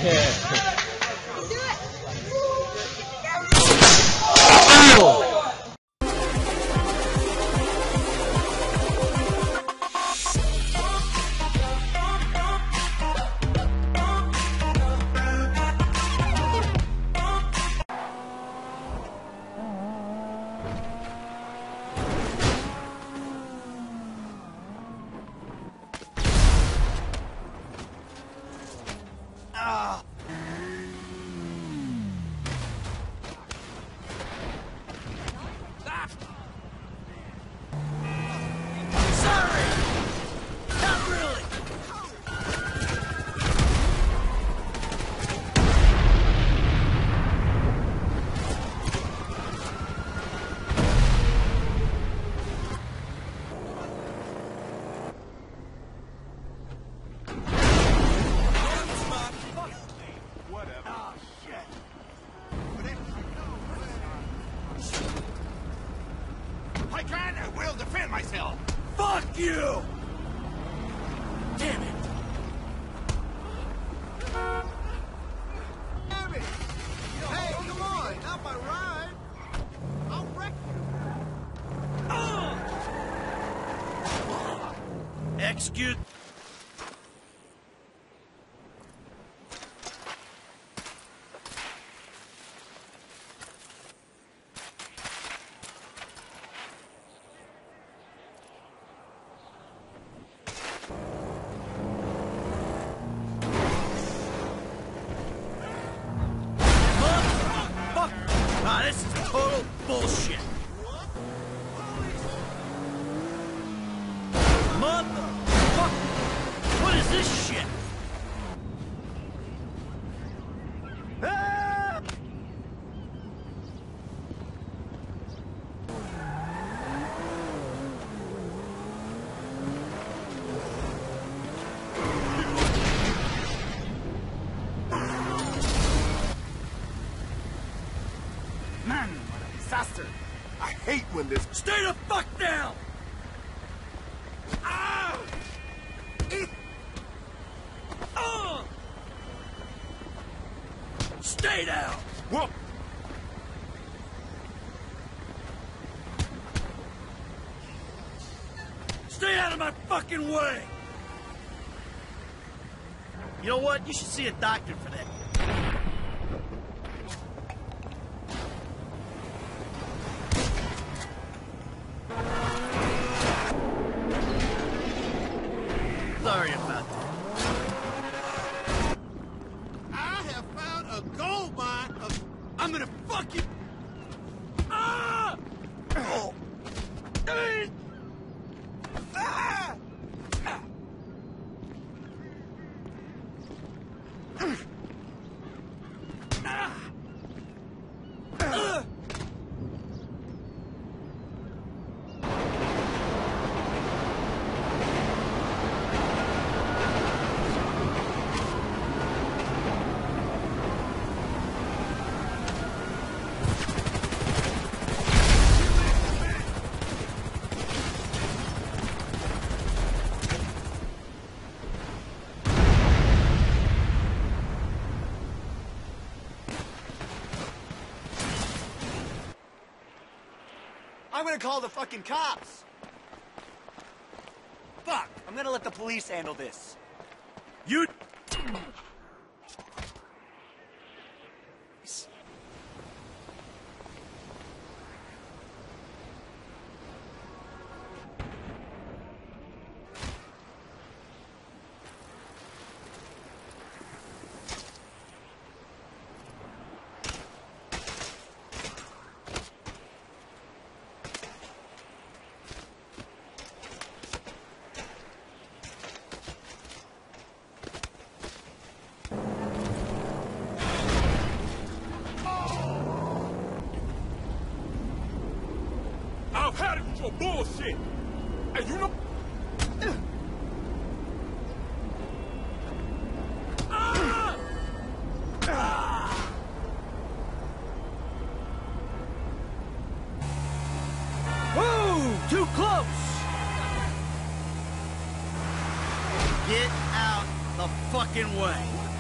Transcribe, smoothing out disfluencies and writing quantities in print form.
I will defend myself! Fuck you! Damn it! Hey, come on! Not my ride! I'll wreck you! Execute. This is total bullshit. Motherfucker! What is this shit? Ah! Man, what a disaster! I hate when this... Stay the fuck down! Ah! Stay down! Whoop! Stay out of my fucking way! You know what? You should see a doctor for that. Sorry about that. I have found a gold mine of... I'm gonna fuck you... Ah! Oh! Ah! Ah! I'm gonna call the fucking cops! Fuck! I'm gonna let the police handle this. You... I've had it with your bullshit! And you know... Ah! Ah! Whoa! Too close! Get out the fucking way!